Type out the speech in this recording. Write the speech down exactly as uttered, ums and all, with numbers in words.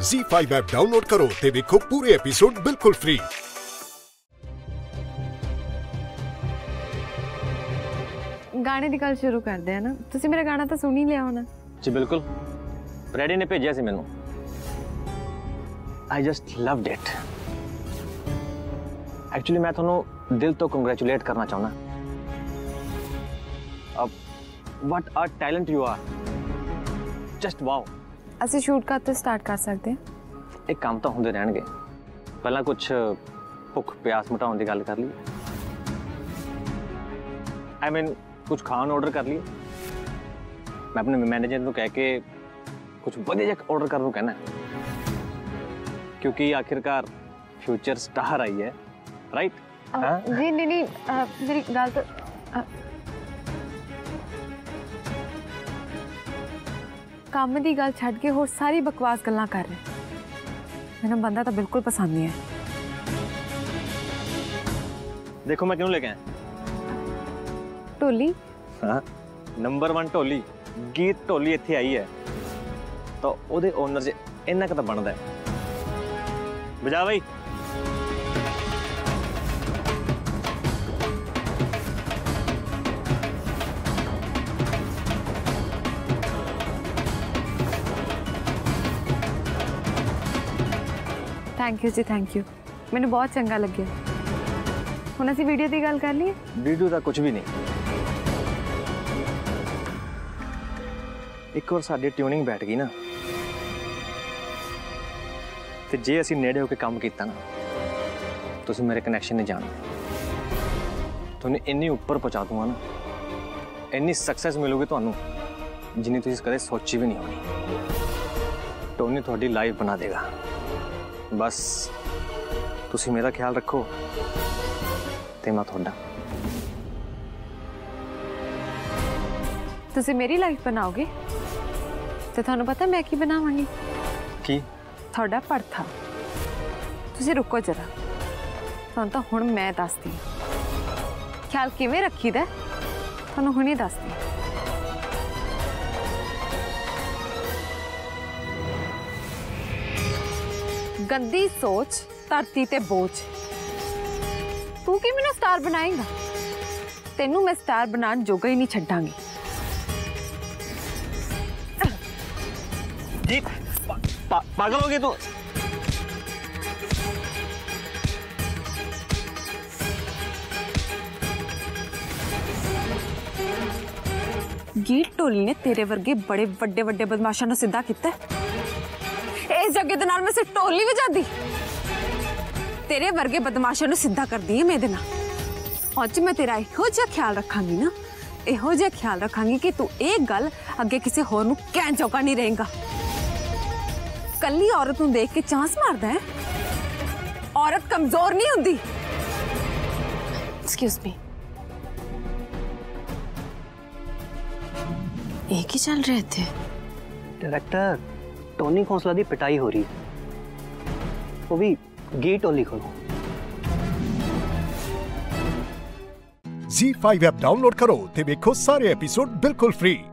ज़ी five app download करो ते देखो पूरे एपिसोड बिल्कुल फ्री। गाने की गल शुरू करते हैं ना। तुसी मेरा गाना तो सुन ही लिया होना। जी बिल्कुल, रेडी ने भेजा सी मैनू। I just loved it. Actually मैं थोनों दिल तो कंग्रेचुलेट करना चाहना। अब what a talent you are, just wow. ਅਸੀਂ ਸ਼ੂਟ ਕਦ ਤੋਂ ਸਟਾਰਟ ਕਰ ਸਕਦੇ ਹਾਂ? एक काम तो होंदे रहणगे, पहला कुछ भुख प्यास मिटाउण दी गल कर ली। आई मीन कुछ खान ऑर्डर कर लिए। मैं अपने मैनेजर को कह के कुछ बढ़िया जिहा ऑर्डर करने को कहना है, क्योंकि आखिरकार फ्यूचर स्टार आई है, राइट? जी नहीं नहीं, आ, मेरी गल तो आ, काम की गल छड़ के होर सारी बकवास गल्लां कर रहे। मैंने बंदा तो बिल्कुल पसंद नहीं है। देखो मैं क्यों लेके आया ढोली। हाँ, नंबर वन ढोली गीत ढोली इत्थे आई है तो ओदे ओनर च इन्ना क तां बनदा है। बजा भाई। थैंक यू जी, थैंक यू। मैंने बहुत चंगा लगे। हुण असीं वीडियो की गल कर लीए। वीडियो का कुछ भी नहीं, एक और साडी ट्यूनिंग बैठ गई ना, ते जे असीं नेड़े होके काम कीता ना, तुसीं मेरे कनैक्शन नहीं जानदे। तुहानूं इन्नी ऊपर पहुंचा दूंगा ना, इन्नी सक्सैस मिलूगी तुहानूं जिन्नी तुसीं कदे सोची भी नहीं होनी। टोनी तुहाडी लाइफ बना देगा। बस तुसी मेरा ख्याल रखो ते मैं थोड़ा। तुसी मेरी लाइफ बनाओगे तो थानू पता मैं की बनावांगी? की? थोड़ा भरथा। तुसी रुको जरा, थानू तो हुण मैं दसदी ख्याल किवें रखीदा, थानू हुणे दसदी। गंदी सोच धरती ते बोझ। तू की मैनू स्टार बनाएगा? तेनू मैं स्टार बनाने जोगा ही नहीं छड्डांगी। जी पा, पा, पागल हो गए तू? गीत ढोली ने तेरे वर्गे बड़े वड्डे वड्डे बदमाशां नूं सीधा कीता। इस जगह दे नाल मैं सिर्फ ढोली वजादी, तेरे वर्गे बदमाशां नूं सीधा करदी है। मेरे नाल अज मैं तेरा इहो जिहा ख्याल रखांगी ना, इहो जिहा ख्याल रखांगी कि तू एक गल अगे किसी होर नूं कहण जोगा नहीं रहेगा। कल्ली औरत नूं देख के चांस मारदा है। औरत कमजोर नहीं हुंदी। एक्सक्यूज मी, एक ही चल रहे थे। डायरेक्टर टोनी खोसला दी पिटाई हो रही है, वो भी गी टोली को। ज़ी फाइव ऐप डाउनलोड करो ते देखो सारे एपिसोड बिल्कुल फ्री।